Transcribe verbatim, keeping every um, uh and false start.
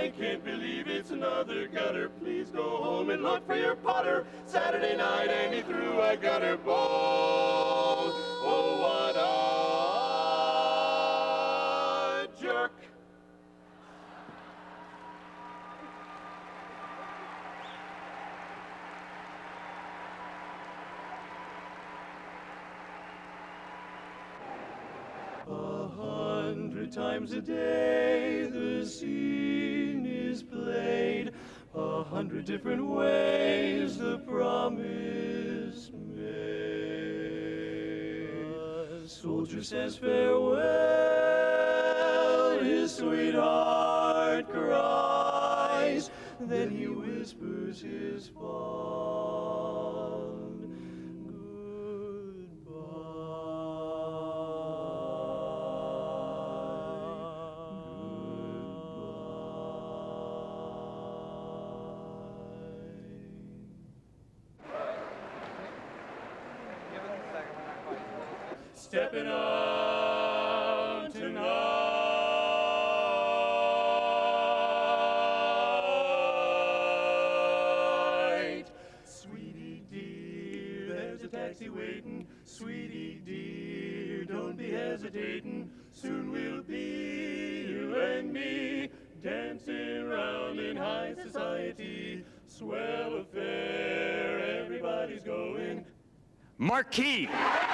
I can't believe it's another gutter. Please go home and look for your putter. Saturday night and he threw a gutter ball. Oh, what a jerk. A hundred times a day the scene is played, a hundred different ways the promise made. A soldier says farewell, his sweetheart cries, then he whispers his fond stepping out tonight. Sweetie dear, there's a taxi waiting. Sweetie dear, don't be hesitating. Soon we'll be, you and me, dancing around in high society. Swell affair, everybody's going. Marquis!